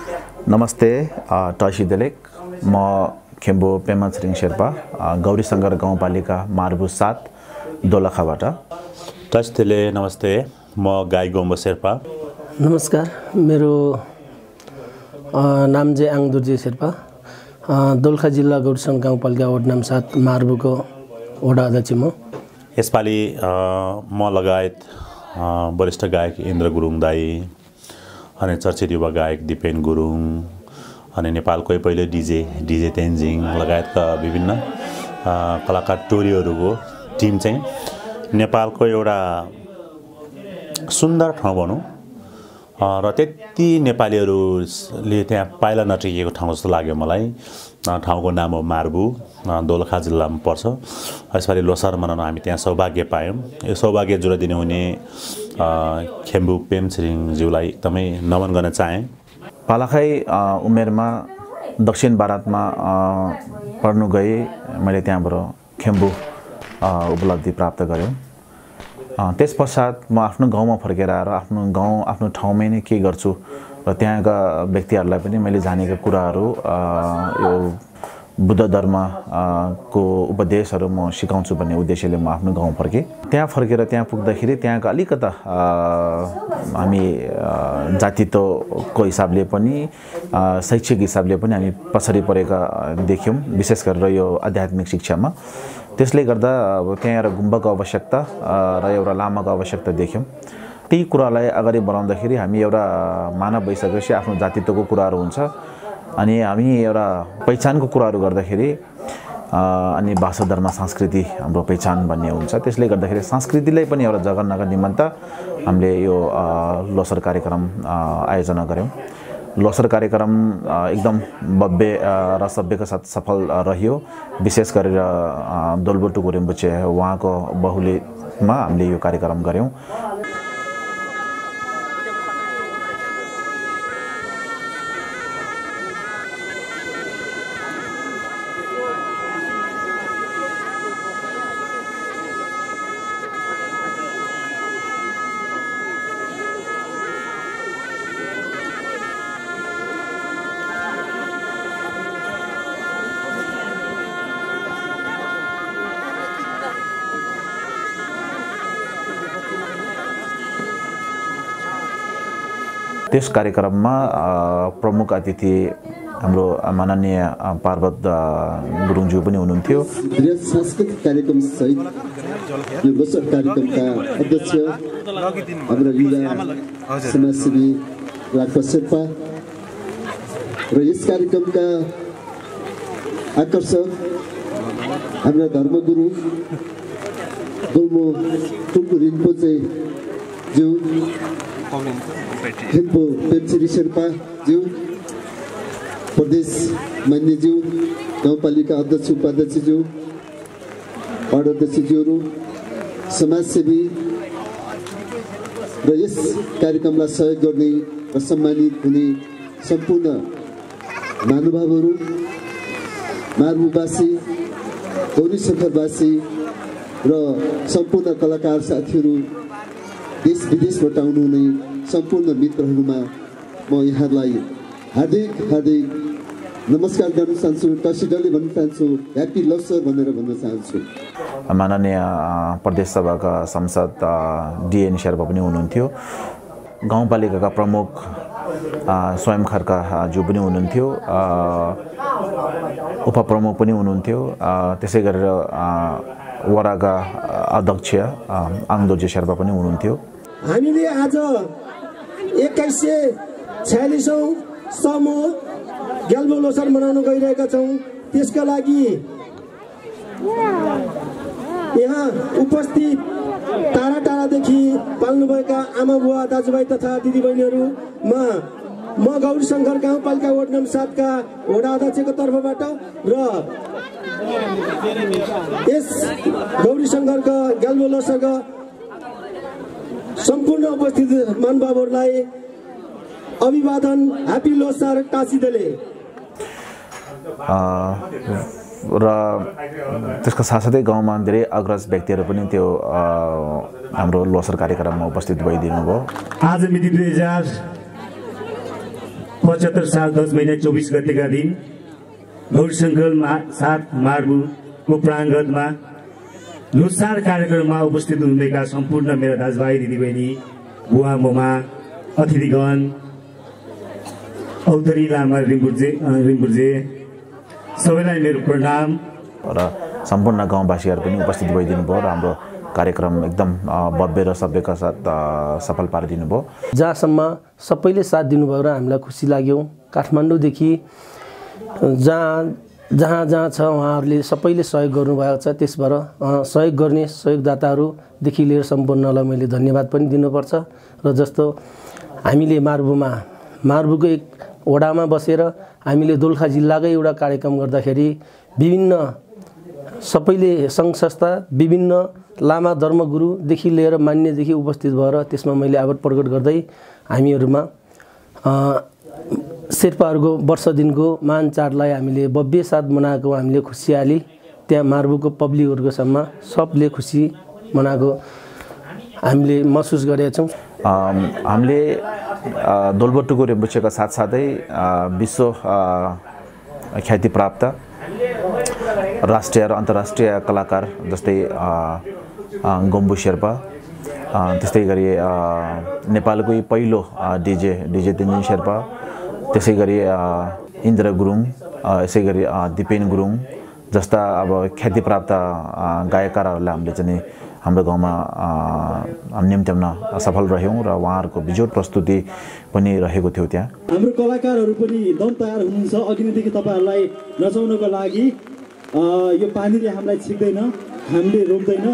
नमस्ते टसी देलेक म खेम्बु पेमा छिरिङ शेर्पा गौरी शंकर गाउँपालिका मार्बु 7 दोलखाबाट। टसले नमस्ते म गाई गोम्बो शेर्पा। नमस्कार मेरो नाम चाहिँ आङदुर्जे शेर्पा दोलखा जिल्ला गौरी शंकर गाउँपालिका वार्ड नम्बर 7 मार्बुको वडा अध्यक्ष म। यसपालि म लगायत वरिष्ठ गायक इन्द्र गुरुङ दाई अनि चर्चित युवा गायक दिपेन गुरुङ अनि नेपालकै पहिलो डीजे तेन्जिङ लगायतका विभिन्न कलाकार टोलीहरूको टिम चाहिँ नेपालको एउटा सुन्दर ठाउँ भनौँ र त्यति नेपालीहरूले त्यहाँ पाइला नटिकेको ठाउँ जस्तो लाग्यो मलाई। ठाउँको नाम हो मार्बु, दोलखा जिल्लामा पर्छ। यसपालि लोसार मनाउन हामी त्यहाँ सौभाग्य पायौँ। यो सौभाग्य जुराइदिनु हुने खेम्बु पेम छिरिङज्यूलाई एकदमै नमन गर्न चाहेँ। पालाखै उमेरमा दक्षिण भारतमा पढ्नु गए मैले त्यहाँबाट खेम्बु उपलब्धि प्राप्त गरेँ। त्यसपश्चात म आफ्नो गाउँमा फर्केर आएर आफ्नो गाउँ आफ्नो ठाउँमै नै के गर्छु र त्यहाँका व्यक्तिहरूलाई पनि मैले जानेका कुराहरू यो बुद्ध धर्म को उपदेशहरू म सिकाउँछु भन्ने उद्देश्यले म आफ्नो गाउँ फर्केँ। त्यहाँ फर्केर त्यहाँ पुग्दाखेरि त्यहाँका अलिकता हामी जातित्वको हिसाबले पनि शैक्षिक हिसाबले पनि हामी पछाडि परेका देख्यौँ, विशेष गरेर यो आध्यात्मिक शिक्षामा। त्यसले गर्दा अब त्यहाँ एउटा गुम्बाको आवश्यकता र एउटा लामाको आवश्यकता देख्यौँ। ती कुरालाई अगाडि बढाउँदाखेरि हामी एउटा मानव भइसकेपछि आफ्नो जातित्वको कुराहरू हुन्छ अनि हामी एउटा पहिचानको कुराहरू गर्दाखेरि अनि भाषा धर्म संस्कृति हाम्रो पहिचान भन्ने हुन्छ। त्यसले गर्दाखेरि संस्कृतिलाई पनि एउटा जगाउनका निमित्त हामीले यो लोसर कार्यक्रम आयोजना गऱ्यौँ। लोसर कार्यक्रम एकदम भव्य र सभ्यका साथ सफल रह्यो। विशेष गरेर दोलबो टुकु रिम्बुचे उहाँको बहुलीमा हामीले यो कार्यक्रम गऱ्यौँ। त्यस कार्यक्रममा प्रमुख अतिथि हाम्रो माननीय पार्वत गुरुङज्यू पनि हुनुहुन्थ्यो। सांस्कृतिक कार्यक्रम सहित यो लोसर कार्यक्रमका अध्यक्ष हाम्रो युवा समाजसेवी राघव शेर्पा र यस कार्यक्रमका आकर्षक हाम्रा धर्मगुरु दोलबो टुकु रिम्पोचे ज्यू खेम्बु पेम छिरिङ शेर्पा ज्यू, प्रदेश मान्यज्यू, गाउँपालिका अध्यक्ष उपाध्यक्षज्यू, वार्ड अध्यक्षज्यूहरू, समाजसेवी र यस कार्यक्रमलाई सहयोग गर्ने र सम्मानित हुने सम्पूर्ण महानुभावहरू, मार्बुवासी, गौरी शङ्करवासी र सम्पूर्ण कलाकार साथीहरू, देश विदेशबाट आउनुहुने सम्पूर्ण मित्रहरूमा म यहाँलाई हार्दिक नमस्कार गर्न चाहन्छु। टसिडले भन्न चाहन्छु ह्याप्पी लोसर भनेर भन्न चाहन्छु। माननीय प्रदेश सभाका सांसद डिएन शेर्पा पनि हुनुहुन्थ्यो। गाउँपालिकाका प्रमुख स्वयं खड्का ज्यू पनि हुनुहुन्थ्यो। उपप्रमुख पनि हुनुहुन्थ्यो। त्यसै गरेर वडाका अध्यक्ष आङदुर्जे शेर्पा पनि हुनुहुन्थ्यो। हामीले आज 2146औं समूह ग्याल्बो लोसर मनाउन गइरहेका छौँ। त्यसका लागि यहाँ उपस्थित टाढा टाढादेखि पाल्नुभएका आमा बुवा दाजुभाइ तथा दिदीबहिनीहरूमा म गौरी शङ्कर गाउँपालिका वार्ड नम्बर 7 का वडा अध्यक्षको तर्फबाट र यस गौरी शङ्करका ग्याल्बो लोसरका सम्पूर्ण उपस्थित महानुभावहरूलाई अभिवादन, ह्याप्पी लोसार टाँसिदेले। र त्यसका साथसाथै गाउँमा धेरै अग्रज व्यक्तिहरू पनि त्यो हाम्रो लोसर कार्यक्रममा उपस्थित भइदिनु भयो। आज मिति 75 साल 10 महिना 24 गतेका दिन गौरीशङ्कर साथ मार्बुको प्राङ्गणमा लोसार कार्यक्रममा उपस्थित हुनुभएका सम्पूर्ण मेरा दाजुभाइ दिदीबहिनी बुवा मोमा अतिथिगण औधरी लामा रिम्बुर्जे सबैलाई मेरो प्रणाम र सम्पूर्ण गाउँवासीहरू पनि उपस्थित भइदिनु भयो र हाम्रो कार्यक्रम एकदम भव्य र सभ्यका साथ सफल पारिदिनु भयो। जहाँसम्म सबैले साथ दिनुभयो र हामीलाई खुसी लाग्यो। काठमाडौँदेखि जहाँ छ उहाँहरूले सबैले सहयोग गर्नुभएको छ। त्यसबाट सहयोग गर्ने सहयोगदाताहरूदेखि लिएर सम्पूर्णलाई मैले धन्यवाद पनि दिनुपर्छ। र जस्तो हामीले मार्बुको एक वडामा बसेर हामीले दोलखा जिल्लाकै एउटा कार्यक्रम गर्दाखेरि विभिन्न सबैले सङ्घ संस्था विभिन्न लामा धर्मगुरुदेखि लिएर मान्यदेखि उपस्थित भएर त्यसमा मैले आभार प्रकट गर्दै हामीहरूमा शेर्पाहरूको वर्ष दिनको महान चाडलाई हामीले भव्य साथ मनाएको हामीले खुसियाली त्यहाँ मार्बुको पब्लिकहरूको सम्म सबले खुसी मनाएको हामीले महसुस गरेका छौँ। हामीले दोलबोटुको रिम्बुछेका साथसाथै विश्व ख्याति प्राप्त राष्ट्रिय र अन्तर्राष्ट्रिय कलाकार जस्तै गम्बु शेर्पा, त्यस्तै गरी नेपालकै पहिलो डिजे तेन्जिङ शेर्पा, त्यसै गरी इन्द्र गुरुङ, यसै गरी दिपेन गुरुङ जस्ता अब ख्यातिप्राप्त गायककारहरूलाई हामीले चाहिँ हाम्रो गाउँमा निम्त्याउन सफल रह्यौँ र उहाँहरूको बिजोड प्रस्तुति पनि रहेको थियो। त्यहाँ हाम्रो कलाकारहरू पनि दम तयार हुनुहुन्छ। अघिदेखि तपाईँहरूलाई नचाउनको लागि यो पानीले हामीलाई छिक्दैन, हामीले रोक्दैन।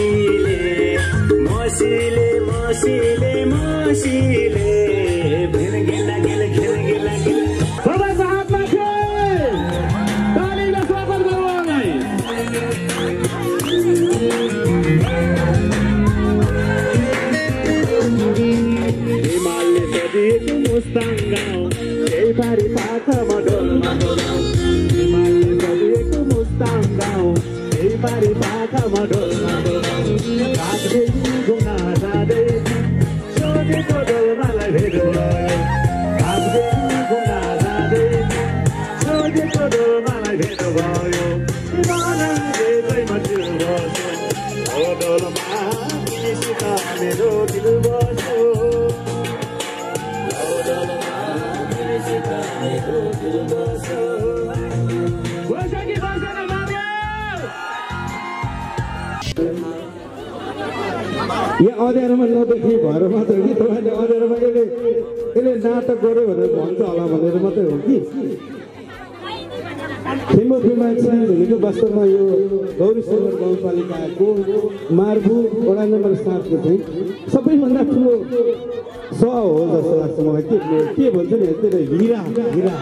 मसिले यहाँ अँध्यारोमा नदेखि भएर मात्र कि तपाईँले अँध्यारोमा यसले नाटक गर्यो भनेर भन्छ होला भनेर मात्रै हो कि थेम्बु फिल्माक्सन भनेको वास्तवमा यो गौरीशङ्कर गाउँपालिकाको मार्बु वडा नम्बर 7 को चाहिँ सबैभन्दा ठुलो हो जस्तो लाग्छ मलाई के भन्छ नि यस्तै हिरा हिरा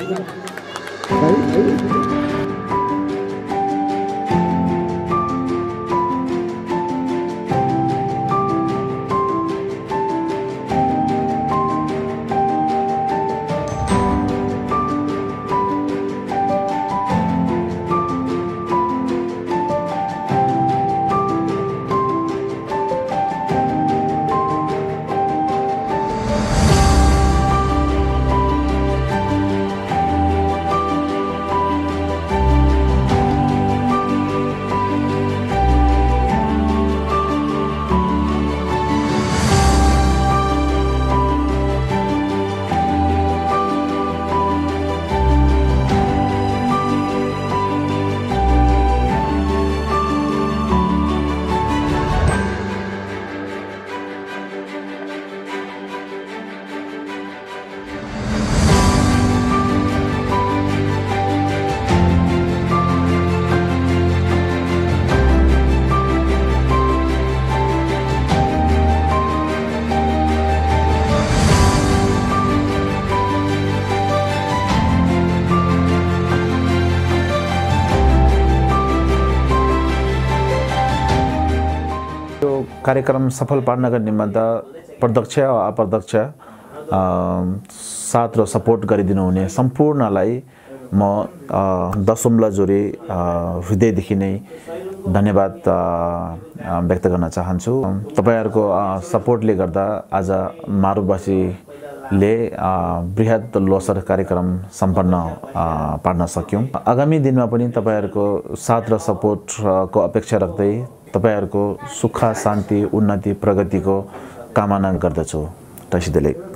कार्यक्रम सफल पार्नका निमित्त प्रत्यक्ष वा अप्रत्यक्ष साथ र सपोर्ट गरिदिनु हुने सम्पूर्णलाई म दशमलव जोरी हृदयदेखि नै धन्यवाद व्यक्त गर्न चाहन्छु। तपाईहरुको सपोर्टले गर्दा आज मारुवासीले बृहत लोसर कार्यक्रम सम्पन्न पार्न सक्यौं। आगामी दिनमा पनि तपाईहरुको साथ र सपोर्टको अपेक्षा राख्दै तपाईहरुको सुख शान्ति उन्नति प्रगतिको कामना गर्दछु। तसिदेले